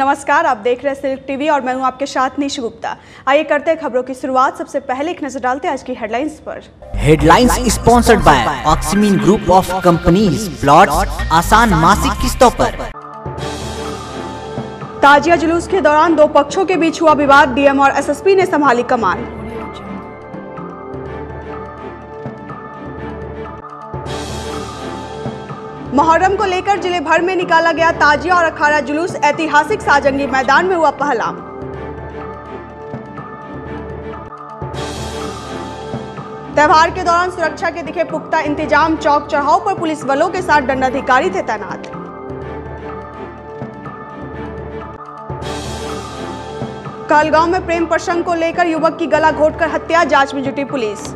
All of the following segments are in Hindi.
नमस्कार, आप देख रहे हैं सिल्क टीवी और मैं हूं आपके साथ निशु गुप्ता। आइए करते हैं खबरों की शुरुआत। सबसे पहले एक नजर डालते हैं आज की हेडलाइंस पर। Headlines sponsored by Oxymeen group of companies. Plots आसान मासिक किस्तों पर। ताजिया जुलूस के दौरान दो पक्षों के बीच हुआ विवाद, डीएम और एसएसपी ने संभाली कमान। मुहर्रम को लेकर जिले भर में निकाला गया ताजिया और अखाड़ा जुलूस, ऐतिहासिक साजंगी मैदान में हुआ पहलाम। त्योहार के दौरान सुरक्षा के दिखे पुख्ता इंतजाम, चौक चौराहों पर पुलिस बलों के साथ दंडाधिकारी थे तैनात। कहलगांव में प्रेम प्रसंग को लेकर युवक की गला घोंटकर हत्या, जांच में जुटी पुलिस।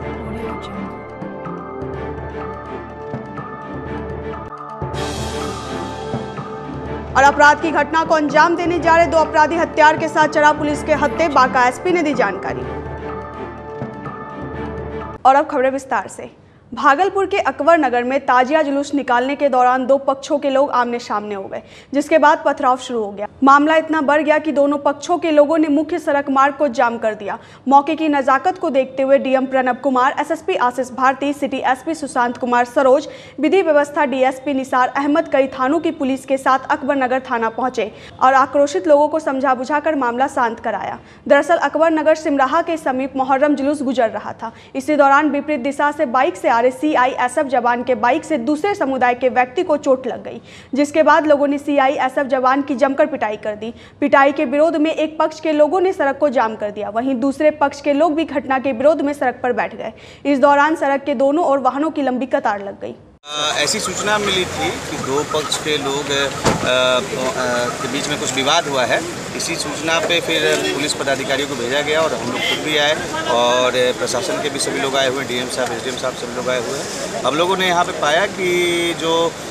और अपराध की घटना को अंजाम देने जा रहे दो अपराधी हथियार के साथ चढ़ा पुलिस के हत्थे, बांका एसपी ने दी जानकारी। और अब खबरें विस्तार से। भागलपुर के अकबर नगर में ताजिया जुलूस निकालने के दौरान दो पक्षों के लोग आमने सामने हो गए, जिसके बाद पथराव शुरू हो गया। मामला इतना बढ़ गया कि दोनों पक्षों के लोगों ने मुख्य सड़क मार्ग को जाम कर दिया। मौके की नजाकत को देखते हुए DM Pranab Kumar, SSP Ashish Bharti, city SP Sushant Kumar Saroj, विधि व्यवस्था डीएसपी निसार अहमद कई थानों की पुलिस के साथ अकबर नगर थाना पहुंचे और आक्रोशित लोगों को समझा बुझाकर मामला शांत कराया। दरअसल अकबर नगर सिमराहा के समीप मुहर्रम जुलूस गुजर रहा था। इसी दौरान विपरीत दिशा से बाइक से आ रहे सीआईएसएफ जवान के बाइक से दूसरे समुदाय के व्यक्ति को चोट लग गई, जिसके बाद लोगों ने सीआईएसएफ जवान की जमकर पिटाई कर दी। पिटाई के विरोध में एक पक्ष के लोगों ने सड़क को जाम कर दिया, वहीं दूसरे पक्ष के लोग भी घटना के विरोध में सड़क पर बैठ गए। इस दौरान सड़क के दोनों ओर वाहनों की लंबी कतार लग गई। ऐसी सूचना मिली थी कि दो पक्ष के लोग के बीच में कुछ विवाद हुआ है। इसी सूचना पे फिर पुलिस पदाधिकारियों को भेजा गया और हम लोग खुद भी आए और प्रशासन के भी सभी लोग आए हुए हैं, डीएम साहब, एसडीएम साहब सभी लोग आए हुए हैं। हम लोगों ने यहाँ पे पाया कि जो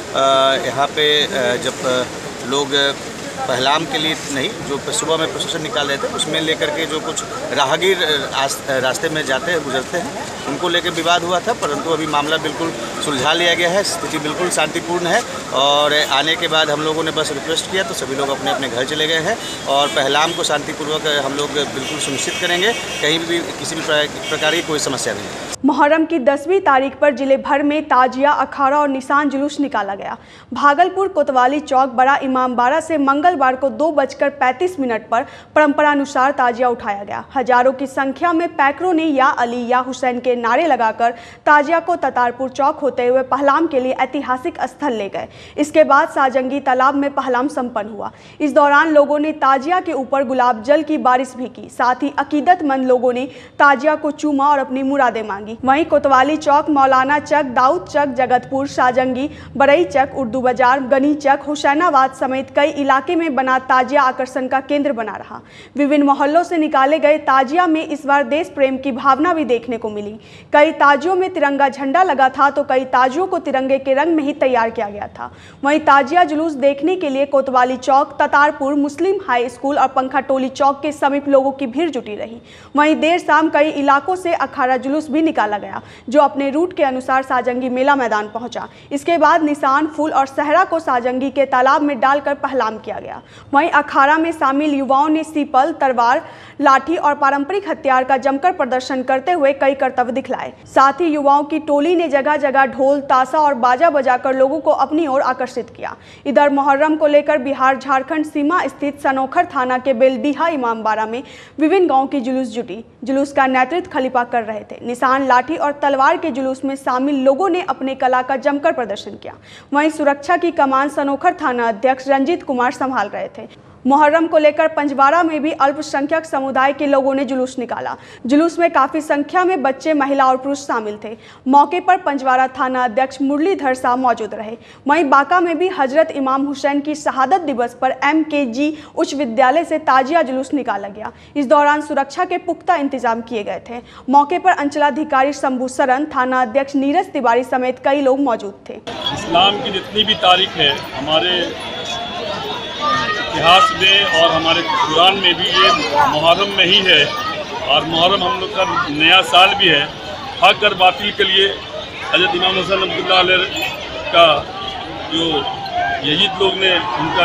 यहाँ पे जब लोग पहलाम के लिए नहीं, जो सुबह में प्रोसेशन निकाल रहे थे, उसमें लेकर के जो कुछ राहगीर रास्ते में जाते हैं, गुजरते हैं, उनको लेकर विवाद हुआ था। परंतु अभी मामला बिल्कुल सुलझा लिया गया है, स्थिति बिल्कुल शांतिपूर्ण है। और आने के बाद हम लोगों ने बस रिक्वेस्ट किया तो सभी लोग अपने अपने घर चले गए हैं और पहलाम को शांतिपूर्वक हम लोग बिल्कुल सुनिश्चित करेंगे, कहीं भी किसी भी प्रकार की कोई समस्या नहीं। मुहर्रम की 10वीं तारीख पर जिले भर में ताजिया, अखाड़ा और निशान जुलूस निकाला गया। भागलपुर कोतवाली चौक, बड़ा इमामबाड़ा से मंगलवार को 2:35 पर परंपरानुसार ताजिया उठाया गया। हजारों की संख्या में पैकरों ने या अली या हुसैन के नारे लगाकर ताजिया को ततारपुर चौक होते हुए पहलाम के लिए ऐतिहासिक स्थल ले गए। इसके बाद साजंगी तालाब में पहलाम संपन्न हुआ। इस दौरान लोगों ने ताजिया के ऊपर गुलाब जल की बारिश भी की। साथ ही अकीदतमंद लोगों ने ताजिया को चूमा और अपनी मुरादें मांगी। वहीं कोतवाली चौक, मौलाना चक, दाऊद चक, जगतपुर, साजंगी, बरई चक, उर्दू बाजार, गनी चक, हुसैनाबाद समेत कई इलाके में बना ताजिया आकर्षण का केंद्र बना रहा। विभिन्न मोहल्लों से निकाले गए ताजिया में इस बार देश प्रेम की भावना भी देखने को मिली। कई ताजियों में तिरंगा झंडा लगा था तो कई ताजियों को तिरंगे के रंग में ही तैयार किया गया था। वहीं ताजिया जुलूस देखने के लिए कोतवाली चौक, ततारपुर, मुस्लिम हाई स्कूल और पंखा टोली चौक के समीप लोगों की भीड़ जुटी रही। वहीं देर शाम कई इलाकों से अखाड़ा जुलूस भी निकाला गया, जो अपने रूट के अनुसार साजंगी मेला मैदान पहुंचा। इसके बाद निशान, फूल और सहरा को साजंगी के तालाब में डालकर पहलाम किया गया। वहीं अखाड़ा में शामिल युवाओं ने सीपल, तलवार, लाठी और पारंपरिक हथियार का जमकर प्रदर्शन करते हुए कई करतब दिखलाए। साथ ही युवाओं की टोली ने जगह जगह ढोल, ताशा और बाजा बजाकर लोगों को अपनी ओर आकर्षित किया। इधर मुहर्रम को लेकर बिहार झारखंड सीमा स्थित सनोखर थाना के बेलडीहा इमामबाड़ा में विभिन्न गाँव की जुलूस जुटी। जुलूस का नेतृत्व खलीफा कर रहे थे। निशान, लाठी और तलवार के जुलूस में शामिल लोगों ने अपने कला का जमकर प्रदर्शन किया। वहीं सुरक्षा की कमान सनोखर थाना अध्यक्ष रंजीत कुमार संभाल रहे थे। मुहर्रम को लेकर पंजवाड़ा में भी अल्पसंख्यक समुदाय के लोगों ने जुलूस निकाला। जुलूस में काफी संख्या में बच्चे, महिला और पुरुष शामिल थे। मौके पर पंजवाड़ा थाना अध्यक्ष मुरलीधर साहब मौजूद रहे। वहीं बांका में भी हजरत इमाम हुसैन की शहादत दिवस पर MKG उच्च विद्यालय से ताजिया जुलूस निकाला गया। इस दौरान सुरक्षा के पुख्ता इंतजाम किए गए थे। मौके पर अंचलाधिकारी शंभू सरन, थाना अध्यक्ष नीरज तिवारी समेत कई लोग मौजूद थे। इस्लाम की जितनी भी तारीख है हमारे इतिहास में और हमारे कुरान में भी ये मुहर्रम में ही है और मुहर्रम हम लोग का नया साल भी है। हक और बातिल के लिए हज़रत इमाम हुसैन रहमतुल्लाह अलैह का जो यजीद लोग ने उनका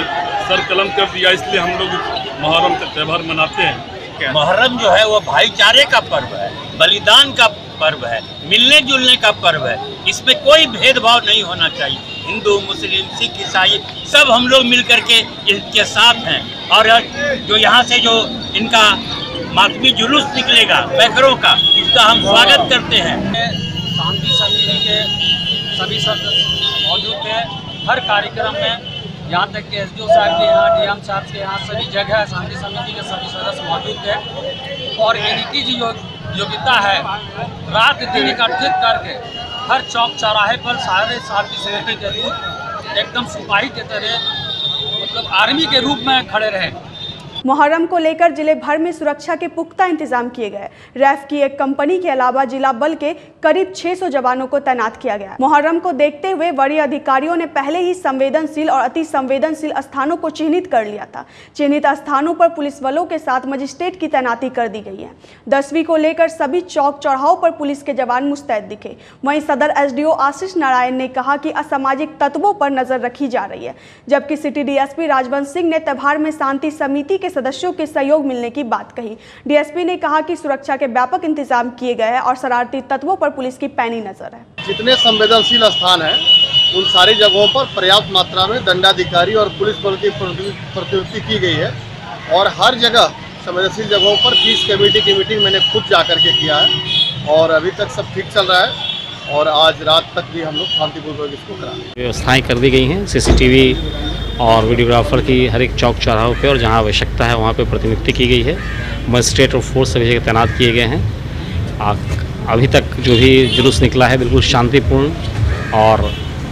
सर कलम कर दिया, इसलिए हम लोग मुहर्रम का त्यौहार मनाते हैं। मुहर्रम जो है वो भाईचारे का पर्व है, बलिदान का पर्व है, मिलने जुलने का पर्व है। इसमें कोई भेदभाव नहीं होना चाहिए। हिंदू, मुस्लिम, सिख, ईसाई सब हम लोग मिल करके इसके साथ हैं। और जो यहाँ से जो इनका मातमी जुलूस निकलेगा पैकरों का, इसका हम स्वागत करते हैं। शांति समिति के सभी सदस्य मौजूद हैं हर कार्यक्रम में, यहाँ तक कि एसडीओ साहब के यहाँ, डीएम साहब के यहाँ, सभी जगह शांति समिति के सभी सदस्य मौजूद थे। और इनकी जो योग्यता है, रात दिन एकत्रित करके हर चौक चौराहे पर सारे शांति समिति के रूप एकदम सिपाही के तरह, मतलब आर्मी के रूप में खड़े रहे। मुहर्रम को लेकर जिले भर में सुरक्षा के पुख्ता इंतजाम किए गए। रैफ की एक कंपनी के अलावा जिला बल के करीब 600 जवानों को तैनात किया गया। मुहर्रम को देखते हुए वरीय अधिकारियों ने पहले ही संवेदनशील और अति संवेदनशील स्थानों को चिन्हित कर लिया था। चिन्हित स्थानों पर पुलिस बलों के साथ मजिस्ट्रेट की तैनाती कर दी गई है। 10वीं को लेकर सभी चौक चौराहों पर पुलिस के जवान मुस्तैद दिखे। वहीं सदर एसडीओ आशीष नारायण ने कहा कि असामाजिक तत्वों पर नजर रखी जा रही है, जबकि सिटी डीएसपी राजवंश सिंह ने त्यौहार में शांति समिति के सदस्यों के सहयोग मिलने की बात कही। डीएसपी ने कहा कि सुरक्षा के व्यापक इंतजाम किए गए हैं और शरारती तत्वों पर पुलिस की पैनी नजर है। जितने संवेदनशील स्थान हैं उन सारी जगहों पर पर्याप्त मात्रा में दंडाधिकारी और पुलिस बल की प्रतिनियुक्ति की गई है। और हर जगह संवेदनशील जगहों पर पीस कमेटी की मीटिंग मैंने खुद जा करके किया है और अभी तक सब ठीक चल रहा है। और आज रात तक भी हम लोग शांतिपूर्वक इसको करा रहे हैं। व्यवस्थाएं कर दी गई हैं, सीसीटीवी और वीडियोग्राफर की हर एक चौक चौराहों पे, और जहां आवश्यकता है वहां पे प्रतिनियुक्ति की गई है। मजिस्ट्रेट और फोर्स सभी जगह तैनात किए गए हैं। अभी तक जो भी जुलूस निकला है बिल्कुल शांतिपूर्ण और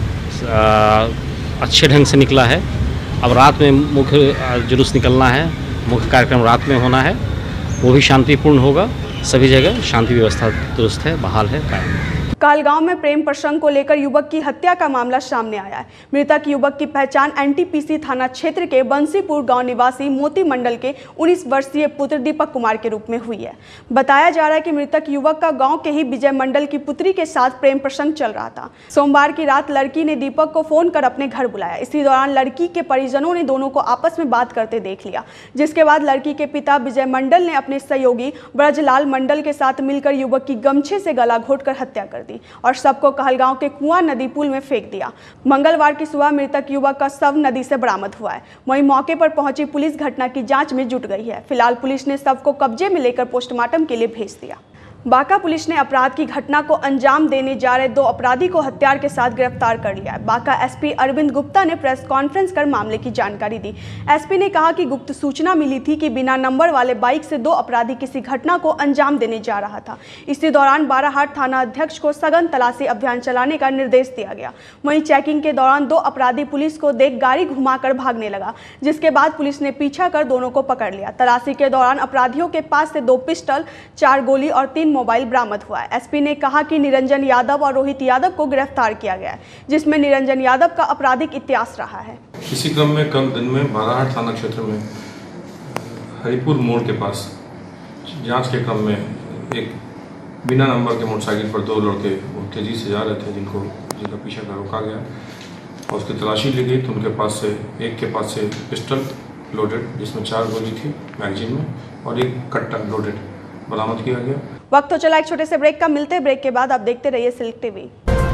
अच्छे ढंग से निकला है। अब रात में मुख्य जुलूस निकलना है, मुख्य कार्यक्रम रात में होना है, वो भी शांतिपूर्ण होगा। सभी जगह शांति व्यवस्था दुरुस्त है, बहाल है, कायम है। कहलगांव में प्रेम प्रसंग को लेकर युवक की हत्या का मामला सामने आया है। मृतक युवक की पहचान एनटीपीसी थाना क्षेत्र के बंसीपुर गांव निवासी मोती मंडल के 19 वर्षीय पुत्र दीपक कुमार के रूप में हुई है। बताया जा रहा है कि मृतक युवक का गांव के ही विजय मंडल की पुत्री के साथ प्रेम प्रसंग चल रहा था। सोमवार की रात लड़की ने दीपक को फोन कर अपने घर बुलाया। इसी दौरान लड़की के परिजनों ने दोनों को आपस में बात करते देख लिया, जिसके बाद लड़की के पिता विजय मंडल ने अपने सहयोगी ब्रजलाल मंडल के साथ मिलकर युवक की गमछे से गला घोटकर हत्या कर और सबको कहलगांव के कुआं नदी पुल में फेंक दिया। मंगलवार की सुबह मृतक युवक का शव नदी से बरामद हुआ है। वहीं मौके पर पहुंची पुलिस घटना की जांच में जुट गई है। फिलहाल पुलिस ने शव को कब्जे में लेकर पोस्टमार्टम के लिए भेज दिया। बांका पुलिस ने अपराध की घटना को अंजाम देने जा रहे 2 अपराधी को हथियार के साथ गिरफ्तार कर लिया है। बांका एसपी अरविंद गुप्ता ने प्रेस कॉन्फ्रेंस कर मामले की जानकारी दी। एसपी ने कहा कि गुप्त सूचना मिली थी कि बिना नंबर वाले बाइक से 2 अपराधी किसी घटना को अंजाम देने जा रहा था। इसी दौरान बाराहाट थाना अध्यक्ष को सघन तलाशी अभियान चलाने का निर्देश दिया गया। वहीं चेकिंग के दौरान 2 अपराधी पुलिस को देख गाड़ी घुमाकर भागने लगा, जिसके बाद पुलिस ने पीछा कर दोनों को पकड़ लिया। तलाशी के दौरान अपराधियों के पास से 2 पिस्टल, 4 गोली और 3 मोबाइल बरामद हुआ है। एसपी ने कहा कि निरंजन यादव और रोहित यादव को गिरफ्तार किया गया है, जिसमें निरंजन यादव का आपराधिक इतिहास रहा है। इसी क्रम में कल दिन में बाराहाट थाना क्षेत्र में हरिपुर मोड़ के पास जांच के क्रम में एक बिना नंबर के मोटरसाइकिल पर 2 लड़के बहुत तेजी से जा रहे थे, जिनका पीछा कर रोका गया और उसकी तलाशी ली गई तो उनके पास से एक के पास से पिस्टल लोडेड जिसमें 4 गोली थी मैगजीन में और एक कट्टा लोडेड बरामद किया गया। वक्त तो चला एक छोटे से ब्रेक का। मिलते हैं ब्रेक के बाद। आप देखते रहिए Silk TV.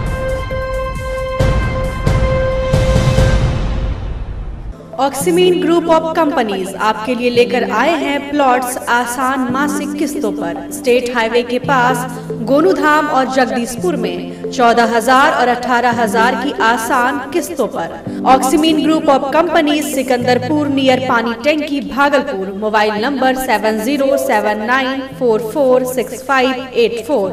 Oxymeen group of companies आपके लिए लेकर आए हैं प्लॉट्स आसान मासिक किस्तों पर। स्टेट हाईवे के पास गोनूधाम और जगदीशपुर में 14,000 और 18,000 की आसान किस्तों पर। Oxymeen group of companies, Sikandarpur near पानी टैंकी, भागलपुर। Mobile number 7079446584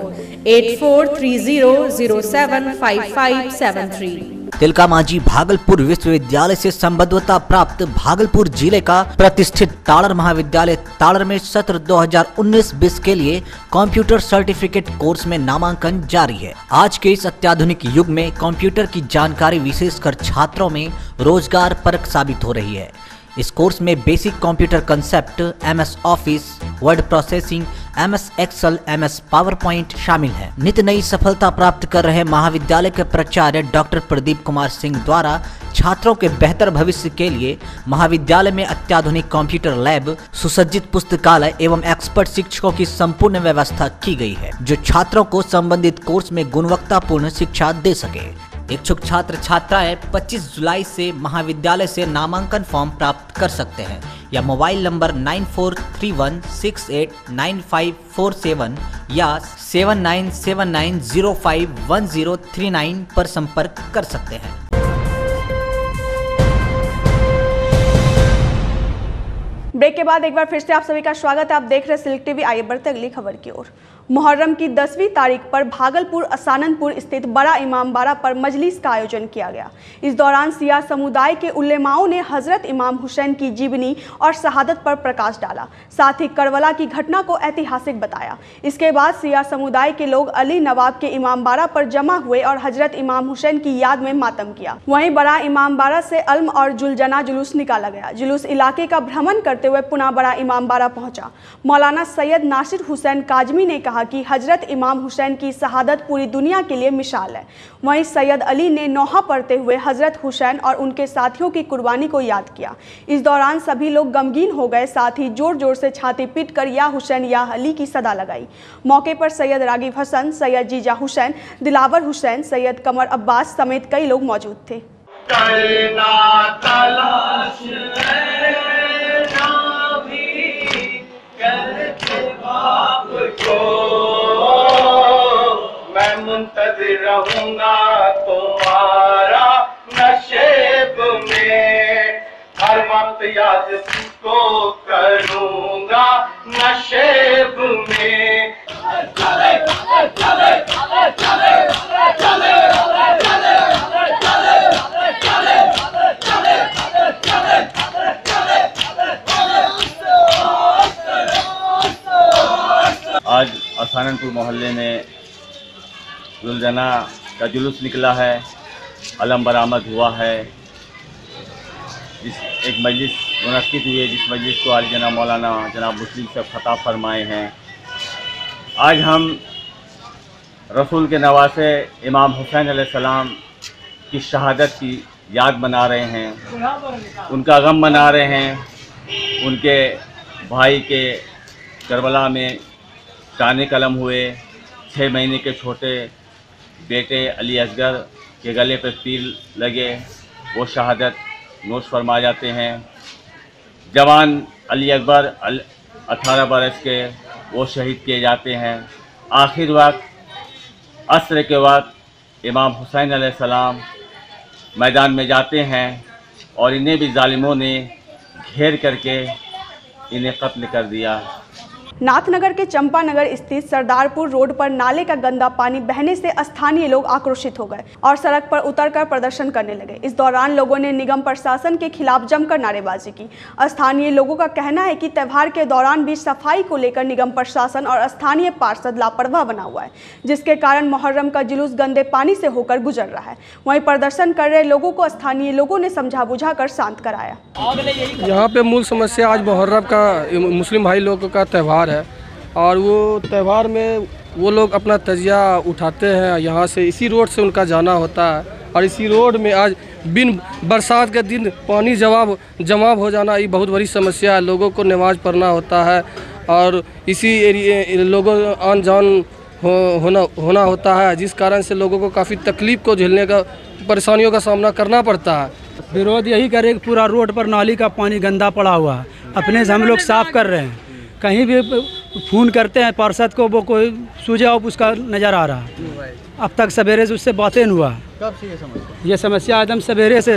8430075573। तिलका मांझी भागलपुर विश्वविद्यालय से संबद्धता प्राप्त भागलपुर जिले का प्रतिष्ठित ताड़र महाविद्यालय ताड़र में सत्र 2019-20 के लिए कंप्यूटर सर्टिफिकेट कोर्स में नामांकन जारी है। आज के इस अत्याधुनिक युग में कंप्यूटर की जानकारी विशेषकर छात्रों में रोजगार परक साबित हो रही है। इस कोर्स में basic computer concept, MS office, word processing, MS Excel, MS PowerPoint शामिल है। नित्य नई सफलता प्राप्त कर रहे महाविद्यालय के प्राचार्य डॉक्टर प्रदीप कुमार सिंह द्वारा छात्रों के बेहतर भविष्य के लिए महाविद्यालय में अत्याधुनिक कंप्यूटर लैब, सुसज्जित पुस्तकालय एवं एक्सपर्ट शिक्षकों की संपूर्ण व्यवस्था की गई है, जो छात्रों को संबंधित कोर्स में गुणवत्तापूर्ण शिक्षा दे सके। इच्छुक छात्र छात्राएं 25 जुलाई से महाविद्यालय से नामांकन फॉर्म प्राप्त कर सकते हैं या मोबाइल नंबर 9431689547 या 7979051039 पर संपर्क कर सकते हैं। ब्रेक के बाद एक बार फिर से आप सभी का स्वागत है। आप देख रहे हैं सिल्क टीवी। आइए बढ़ते अगली खबर की ओर। मुहर्रम की 10वीं तारीख पर भागलपुर असाननपुर स्थित बड़ा इमामबाड़ा पर मजलिस का आयोजन किया गया। इस दौरान सिया समुदाय के उलेमाओं ने हजरत इमाम हुसैन की जीवनी और शहादत पर प्रकाश डाला, साथ ही करबला की घटना को ऐतिहासिक बताया। इसके बाद सिया समुदाय के लोग अली नवाब के इमामबाड़ा पर जमा हुए और हजरत इमाम हुसैन की याद में मातम किया। वहीं बड़ा इमामबाड़ा से अल्म और जुलजना जुलूस निकाला गया। जुलूस इलाके का भ्रमण करते हुए पुनः बड़ा इमामबाड़ा पहुंचा। मौलाना सैयद नासिर हुसैन काजमी ने कहा कि हजरत इमाम हुसैन की शहादत पूरी दुनिया के लिए मिसाल है। वहीं सैयद अली ने नौहा पढ़ते हुए हजरत हुसैन और उनके साथियों की कुर्बानी को याद किया। इस दौरान सभी लोग गमगीन हो गए, साथ ही जोर जोर से छाती पीटकर या हुसैन या अली की सदा लगाई। मौके पर सैयद रागिब हसन, सैयद जीजा हुसैन, दिलावर हुसैन, सैयद कमर अब्बास समेत कई लोग मौजूद थे। मैं मुंतज़िर रहूंगा तुम्हारा नशेब में, हर वक्त याद को करूंगा नशेब में। आज असाननपुर मोहल्ले में जुलजना का जुलूस निकला है, अलम बरामद हुआ है। एक मजलिस मुनक्किद हुई है, जिस मजलिस को आज जनाब मौलाना जनाब मुस्लिम से ख़ताब फरमाए हैं। आज हम रसूल के नवासे इमाम हुसैन अलैहिस्सलाम की शहादत की याद मना रहे हैं, उनका गम मना रहे हैं। उनके भाई के करबला में ताने कलम हुए, 6 महीने के छोटे बेटे अली असगर के गले पर तीर लगे, वो शहादत नोश फरमा जाते हैं। जवान अली अकबर 18 बरस के वो शहीद किए जाते हैं। आखिर वक्त असर के वक्त इमाम हुसैन अलैहिस्सलाम मैदान में जाते हैं और इन्हें भी जालिमों ने घेर करके इन्हें कत्ल कर दिया। नाथनगर के चंपानगर स्थित सरदारपुर रोड पर नाले का गंदा पानी बहने से स्थानीय लोग आक्रोशित हो गए और सड़क पर उतरकर प्रदर्शन करने लगे। इस दौरान लोगों ने निगम प्रशासन के खिलाफ जमकर नारेबाजी की। स्थानीय लोगों का कहना है कि त्यौहार के दौरान भी सफाई को लेकर निगम प्रशासन और स्थानीय पार्षद लापरवाह बना हुआ है, जिसके कारण मुहर्रम का जुलूस गंदे पानी से होकर गुजर रहा है। वहीं प्रदर्शन कर रहे लोगों को स्थानीय लोगों ने समझा बुझा कर शांत कराया। यहाँ पे मूल समस्या आज मुहर्रम का मुस्लिम भाई लोगों का त्यौहार है और वो त्यौहार में वो लोग अपना तजिया उठाते हैं यहाँ से, इसी रोड से उनका जाना होता है और इसी रोड में आज बिन बरसात के दिन पानी जमा हो जाना ये बहुत बड़ी समस्या है। लोगों को नमाज पढ़ना होता है और इसी एरिए लोगों आन जान होना होता है, जिस कारण से लोगों को काफ़ी तकलीफ को झेलने का परेशानियों का सामना करना पड़ता है। विरोध यही करे कि पूरा रोड पर नाली का पानी गंदा पड़ा हुआ है, अपने से हम लोग साफ कर रहे हैं। कहीं भी फ़ोन करते हैं पार्षद को, वो कोई सुझाव उसका नज़र आ रहा है। अब तक सवेरे से उससे बातें नहीं हुआ। कब से ये समस्या एकदम सवेरे से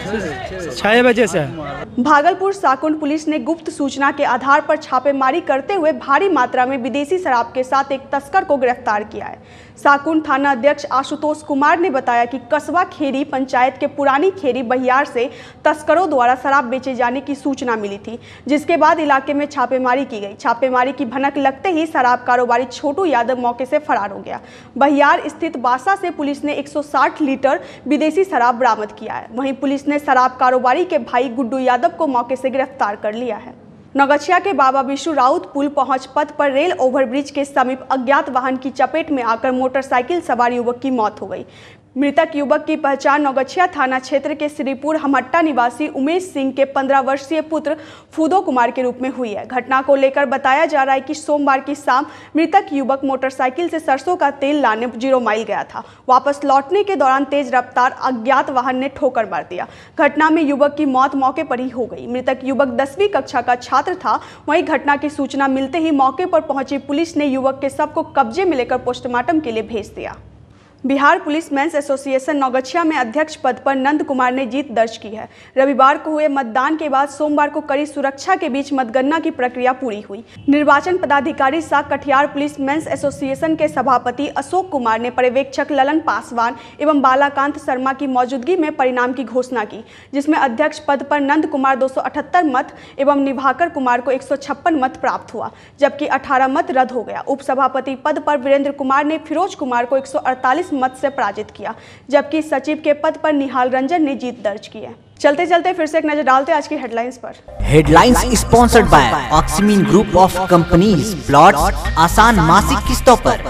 6 बजे से है। भागलपुर साकुंड पुलिस ने गुप्त सूचना के आधार पर छापेमारी करते हुए भारी मात्रा में विदेशी शराब के साथ एक तस्कर को गिरफ्तार किया है। साकुंड थाना अध्यक्ष आशुतोष कुमार ने बताया कि कस्बा खेरी पंचायत के पुरानी खेरी बहियार से तस्करों द्वारा शराब बेचे जाने की सूचना मिली थी, जिसके बाद इलाके में छापेमारी की गई। छापेमारी की भनक लगते ही शराब कारोबारी छोटू यादव मौके से फरार हो गया। बहियार स्थित बासा से पुलिस ने 160 लीटर विदेशी शराब बरामद किया है। वहीं पुलिस ने शराब कारोबारी के भाई गुड्डू यादव को मौके से गिरफ्तार कर लिया है। नौगछिया के बाबा विशु राउत पुल पहुंच पथ पर रेल ओवरब्रिज के समीप अज्ञात वाहन की चपेट में आकर मोटरसाइकिल सवार युवक की मौत हो गई। मृतक युवक की पहचान नौगछिया थाना क्षेत्र के श्रीपुर हमट्टा निवासी उमेश सिंह के 15 वर्षीय पुत्र फूदो कुमार के रूप में हुई है। घटना को लेकर बताया जा रहा है कि सोमवार की शाम मृतक युवक मोटरसाइकिल से सरसों का तेल लाने 0 माइल गया था। वापस लौटने के दौरान तेज रफ्तार अज्ञात वाहन ने ठोकर मार दिया। घटना में युवक की मौत मौके पर ही हो गई। मृतक युवक 10वीं कक्षा का छात्र था। वहीं घटना की सूचना मिलते ही मौके पर पहुंची पुलिस ने युवक के शव को कब्जे में लेकर पोस्टमार्टम के लिए भेज दिया। Bihar police men's association Naugachia में अध्यक्ष पद पर नंद कुमार ने जीत दर्ज की है। रविवार को हुए मतदान के बाद सोमवार को कड़ी सुरक्षा के बीच मतगणना की प्रक्रिया पूरी हुई। निर्वाचन पदाधिकारी सह कटिहार पुलिस मेंस एसोसिएशन के सभापति अशोक कुमार ने पर्यवेक्षक ललन पासवान एवं बालाकांत शर्मा की मौजूदगी में परिणाम की घोषणा की, जिसमें अध्यक्ष पद पर नंद कुमार 278 मत एवं निभाकर कुमार को 156 मत प्राप्त हुआ, जबकि 18 मत रद्द हो गया। उपसभापति पद पर वीरेंद्र कुमार ने फिरोज कुमार को 148 मत से पराजित किया, जबकि सचिव के पद पर निहाल रंजन ने जीत दर्ज की है। चलते चलते फिर से एक नजर डालते आज की हेडलाइंस पर। Headlines sponsored by Oxymeen group of companies, plots आसान मासिक किस्तों पर।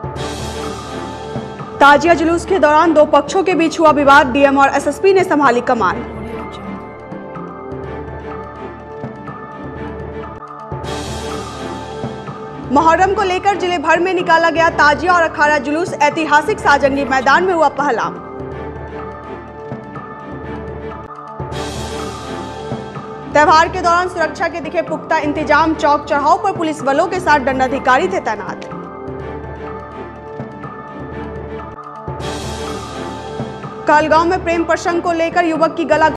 ताजिया जुलूस के दौरान 2 पक्षों के बीच हुआ विवाद, डीएम और एसएसपी ने संभाली कमान। मुहर्रम को लेकर जिले भर में निकाला गया ताजिया और अखाड़ा जुलूस। ऐतिहासिक साजंगी मैदान में हुआ पहला। त्योहार के दौरान सुरक्षा के दिखे पुख्ता इंतजाम। चौक चौराहों पर पुलिस बलों के साथ दंडाधिकारी थे तैनात। कहलगांव में प्रेम प्रसंग को लेकर युवक की गला